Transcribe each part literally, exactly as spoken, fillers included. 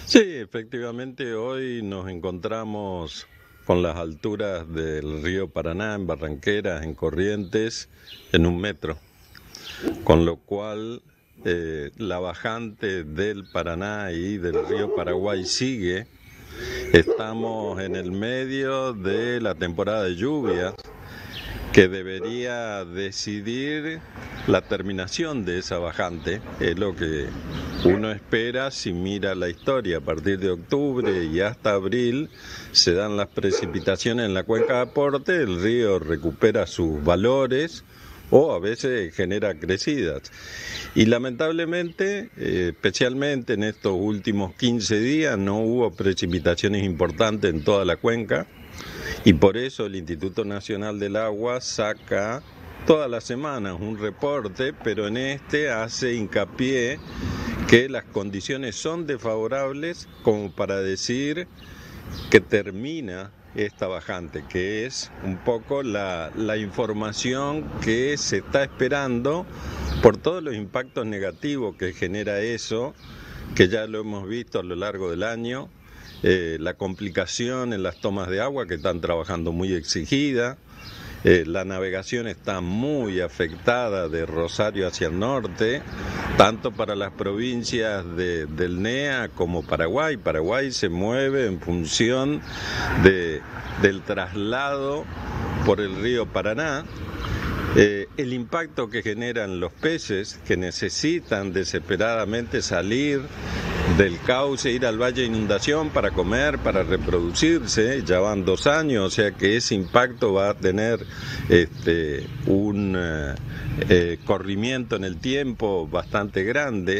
Sí, efectivamente hoy nos encontramos con las alturas del río Paraná, en Barranqueras, en Corrientes, en un metro, con lo cual eh, la bajante del Paraná y del río Paraguay sigue. Estamos en el medio de la temporada de lluvias, que debería decidir la terminación de esa bajante. Es lo que uno espera si mira la historia. A partir de octubre y hasta abril se dan las precipitaciones en la cuenca de aporte, el río recupera sus valores o a veces genera crecidas. Y lamentablemente, eh, especialmente en estos últimos quince días, no hubo precipitaciones importantes en toda la cuenca. Y por eso el Instituto Nacional del Agua saca todas las semanas un reporte, pero en este hace hincapié que las condiciones son desfavorables como para decir que termina esta bajante, que es un poco la, la información que se está esperando por todos los impactos negativos que genera eso, que ya lo hemos visto a lo largo del año. Eh, la complicación en las tomas de agua, que están trabajando muy exigida, eh, la navegación está muy afectada de Rosario hacia el norte, tanto para las provincias de, del N E A como Paraguay. Paraguay se mueve en función de, del traslado por el río Paraná. Eh, el impacto que generan los peces, que necesitan desesperadamente salir del cauce, ir al valle de inundación para comer, para reproducirse. Ya van dos años, o sea que ese impacto va a tener este, un eh, eh, corrimiento en el tiempo bastante grande.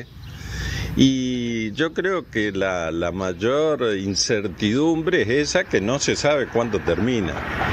Y yo creo que la, la mayor incertidumbre es esa, que no se sabe cuándo termina.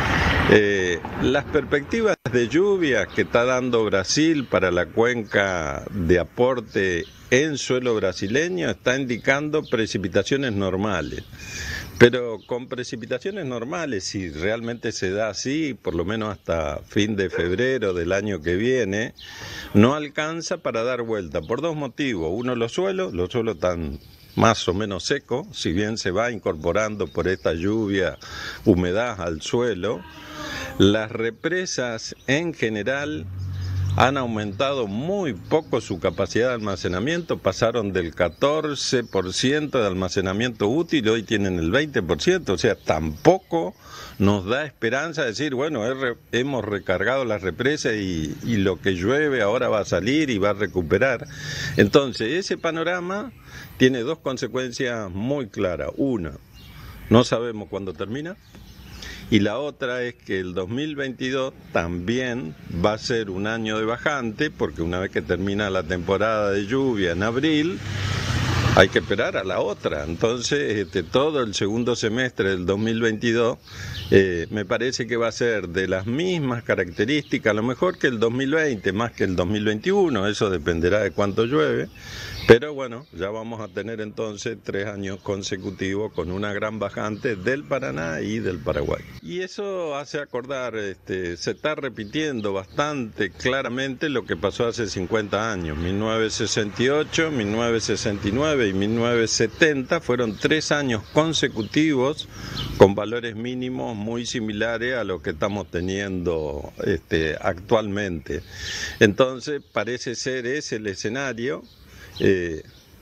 Eh, las perspectivas de lluvia que está dando Brasil para la cuenca de aporte en suelo brasileño está indicando precipitaciones normales. Pero con precipitaciones normales, si realmente se da así, por lo menos hasta fin de febrero del año que viene, no alcanza para dar vuelta, por dos motivos. Uno, los suelos, los suelos están más o menos secos, si bien se va incorporando por esta lluvia humedad al suelo. Las represas en general han aumentado muy poco su capacidad de almacenamiento, pasaron del catorce por ciento de almacenamiento útil, hoy tienen el veinte por ciento, o sea, tampoco nos da esperanza de decir, bueno, hemos recargado las represas y, y lo que llueve ahora va a salir y va a recuperar. Entonces, ese panorama tiene dos consecuencias muy claras. Una, no sabemos cuándo termina. Y la otra es que el dos mil veintidós también va a ser un año de bajante, porque una vez que termina la temporada de lluvia en abril, hay que esperar a la otra. Entonces, este, todo el segundo semestre del dos mil veintidós eh, me parece que va a ser de las mismas características, a lo mejor que el dos mil veinte, más que el dos mil veintiuno, eso dependerá de cuánto llueve. Pero bueno, ya vamos a tener entonces tres años consecutivos con una gran bajante del Paraná y del Paraguay. Y eso hace acordar, este, se está repitiendo bastante claramente lo que pasó hace cincuenta años. mil novecientos sesenta y ocho, mil novecientos sesenta y nueve y mil novecientos setenta fueron tres años consecutivos con valores mínimos muy similares a lo que estamos teniendo este, actualmente. Entonces parece ser ese el escenario. Eh,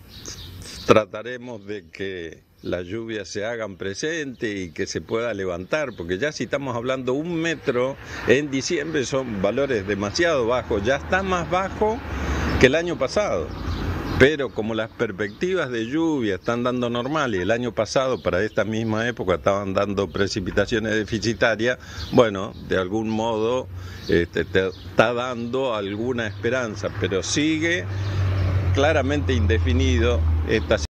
trataremos de que las lluvias se hagan presentes y que se pueda levantar, porque ya si estamos hablando un metro en diciembre son valores demasiado bajos, ya está más bajo que el año pasado. Pero como las perspectivas de lluvia están dando normal y el año pasado para esta misma época estaban dando precipitaciones deficitarias, bueno, de algún modo este, te está dando alguna esperanza, pero sigue claramente indefinido esta situación.